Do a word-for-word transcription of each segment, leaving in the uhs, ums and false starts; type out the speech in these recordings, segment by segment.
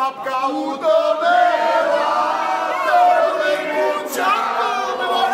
babka utonęła, to rynku ciągu była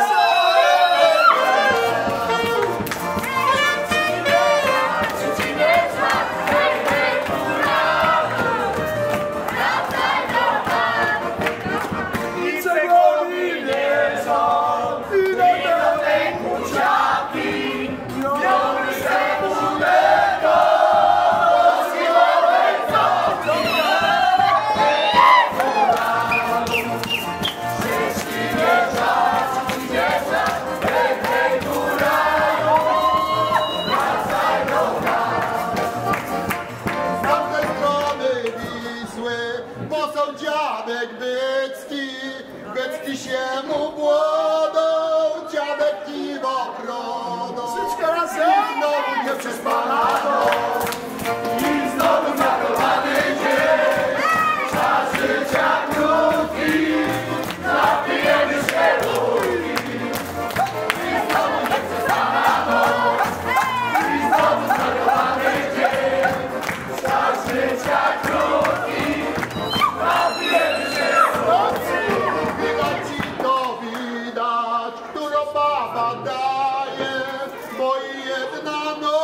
poseł dziadek Bycki, Bycki się mu błodą, dziadek kiwo brodą. Wszystko razem! I znowu nie przespana noc, i znowu zakochany dzień. Czas życia krótki, napijemy się bójki. I znowu nie przespana noc, i znowu zakochany dzień. Czas życia krótki, daje, bo jedna noc